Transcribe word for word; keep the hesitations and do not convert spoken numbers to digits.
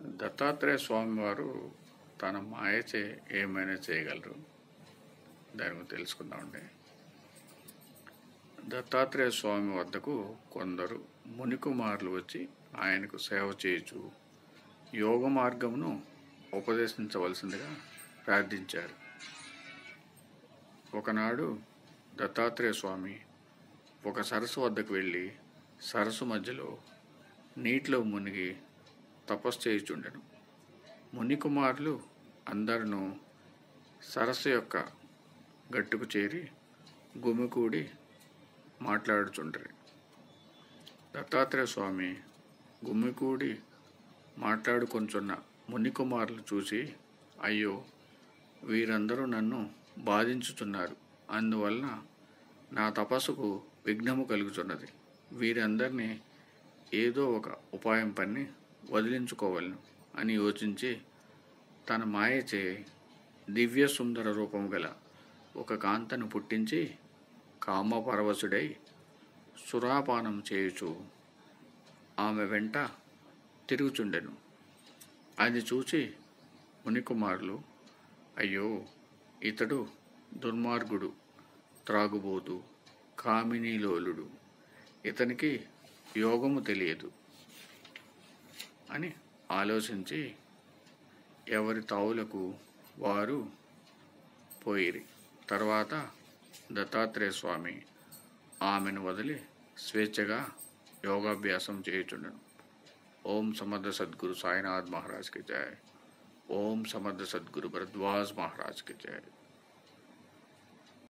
దత్తాత్రేయ స్వామి వారు తన మాయచే ఏమైనా చేయగలరు, దాని గురించి తెలుసుకుందామండి. దత్తాత్రేయ స్వామి వద్దకు కొందరు మునికుమారులు వచ్చి ఆయనకు సేవ చేయొచ్చు, యోగ మార్గమును ఉపదేశించవలసిందిగా ప్రార్థించారు. ఒకనాడు దత్తాత్రేయ స్వామి ఒక సరస్సు వద్దకు వెళ్ళి సరస్సు మధ్యలో నీటిలో మునిగి తపస్సు చేయుచుండెను. మునికుమారులు అందరూ సరస్సు యొక్క గట్టుకు చేరి గుమికూడి మాట్లాడుచుండ్రి. దత్తాత్రేయ స్వామి గుమికూడి మాట్లాడుకొంచున్న మునికుమారులు చూసి, అయ్యో, వీరందరూ నన్ను బాధించుతున్నారు, అందువలన నా తపస్సుకు విఘ్నము కలుగుతున్నది. వీరందరినీ ఏదో ఒక ఉపాయం పన్ని వదిలించుకోవాలను అని యోచించి తన మాయచే దివ్య సుందర రూపము గల ఒక కాంతను పుట్టించి కామపరవశుడై సురాపానం చేయుచు ఆమె వెంట తిరుగుచుండెను. అది చూచి మునికుమారులు, అయ్యో, ఇతడు దుర్మార్గుడు, త్రాగుబోతు, కామినీలోలుడు, ఇతనికి యోగము తెలియదు అని ఆలోచించి ఎవరి తావులకు వారు పోయిరి. తర్వాత దత్తాత్రేయ స్వామి ఆమెను వదిలి స్వేచ్ఛగా యోగాభ్యాసం చేయుచుండెను. ఓం సమర్థ సద్గురు సాయినాథ్ మహారాజ్ కి జయ. ఓం సమర్థ సద్గురు భరద్వాజ్ మహారాజ్ కి జయ.